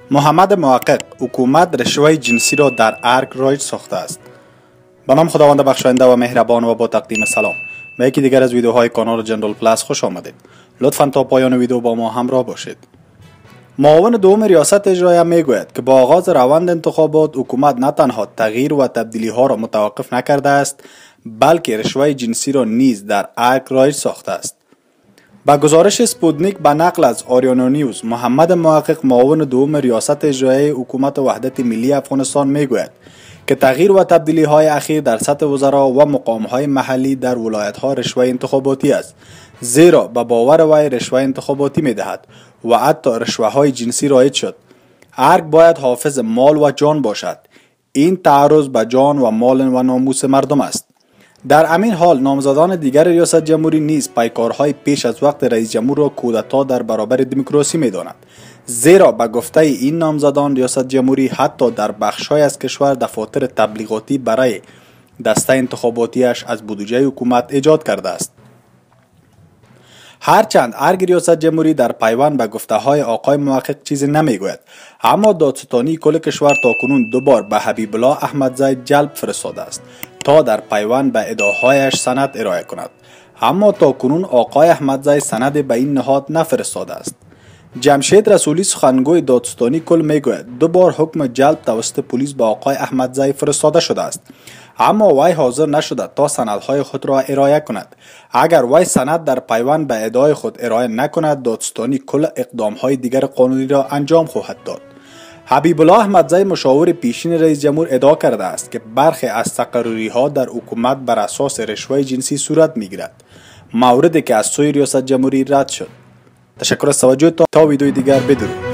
محمد محقق: حکومت رشوه جنسی را در ارگ رایج ساخته است. به نام خداوند بخشاینده و مهربان و با تقدیم سلام به یکی دیگر از ویدیوهای کانال جنرال پلاس خوش آمدید. لطفاً تا پایان ویدیو با ما همراه باشید. معاون دوم ریاست اجراییه میگوید که با آغاز روند انتخابات حکومت نه تنها تغییر و تبدیلی ها را متوقف نکرده است بلکه رشوه جنسی را نیز در ارگ رایج ساخته است. با گزارش اسپوتنیک به نقل از آریانا نیوز، محمد محقق معاون دوم ریاست اجرایی حکومت وحدت ملی افغانستان میگوید که تغییر و تبدیلی های اخیر در سطح وزرا و مقام های محلی در ولایت ها رشوه انتخاباتی است، زیرا به باور وی رشوه انتخاباتی میدهد و حتی رشوه های جنسی رایج شد. ارگ باید حافظ مال و جان باشد. این تعرض به جان و مال و ناموس مردم است. در همین حال نامزدان دیگر ریاست جمهوری نیز پیکارهای پیش از وقت رئیس جمهور را کودتا در برابر دموکراسی می‌دانند، زیرا به گفته این نامزدان ریاست جمهوری حتی در بخش‌های از کشور دفاتر تبلیغاتی برای دسته انتخاباتیش از بودجه حکومت ایجاد کرده است. هرچند ارگ ریاست جمهوری در پیوند به گفته های آقای محقق چیزی نمیگوید، اما دادستانی کل کشور تاکنون دو بار به حبیب الله احمدزی جلب فرستاده است تا در پیوند به ادعاهایش سند ارائه کند، اما تاکنون آقای احمدزی سند به این نهاد نفرستاده است. جمشید رسولی سخنگوی دادستانی کل میگوید دو بار حکم جلب توسط پلیس به آقای احمدزی فرستاده شده است، اما وی حاضر نشده تا سندهای خود را ارائه کند. اگر وی سند در پیوند به ادعای خود ارائه نکند، دادستانی کل اقدامهای دیگر قانونی را انجام خواهد داد. حبیب الله احمدزی مشاور پیشین رئیس جمهور ادعا کرده است که برخی از تقرری ها در حکومت بر اساس رشوه جنسی صورت میگیرد، موردی که از سوی ریاست جمهوری رد شد. تشکر از توجه تا ویدیوی دیگر، بدرود.